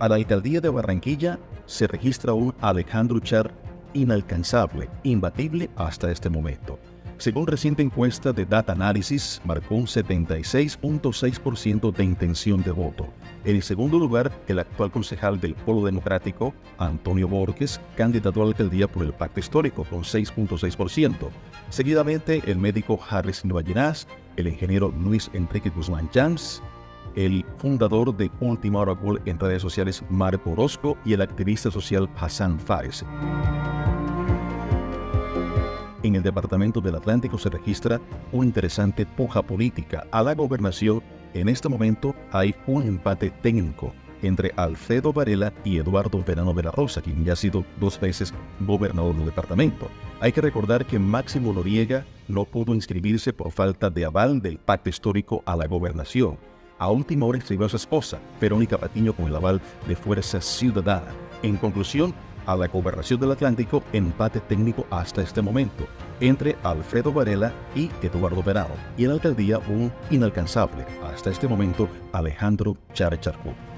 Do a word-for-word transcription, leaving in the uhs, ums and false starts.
A la alcaldía de Barranquilla se registra un Alejandro Char inalcanzable, imbatible hasta este momento. Según reciente encuesta de Data Analysis, marcó un setenta y seis punto seis por ciento de intención de voto. En el segundo lugar, el actual concejal del Polo Democrático, Antonio Borges, candidato a la alcaldía por el Pacto Histórico, con seis punto seis por ciento. Seguidamente, el médico Harry Silva Llenas, el ingeniero Luis Enrique Guzmán Chams, el fundador de Última Hora Gol en redes sociales, Marco Orozco, y el activista social Hassan Fares. En el departamento del Atlántico se registra una interesante puja política. A la gobernación, en este momento hay un empate técnico entre Alfredo Varela y Eduardo Verano de la Rosa, quien ya ha sido dos veces gobernador del departamento. Hay que recordar que Máximo Noriega no pudo inscribirse por falta de aval del Pacto Histórico a la gobernación. A última hora escribió a su esposa, Verónica Patiño, con el aval de Fuerza Ciudadana. En conclusión, a la gobernación del Atlántico, empate técnico hasta este momento entre Alfredo Varela y Eduardo Verano, y en la alcaldía un inalcanzable hasta este momento Alejandro Char Charcú.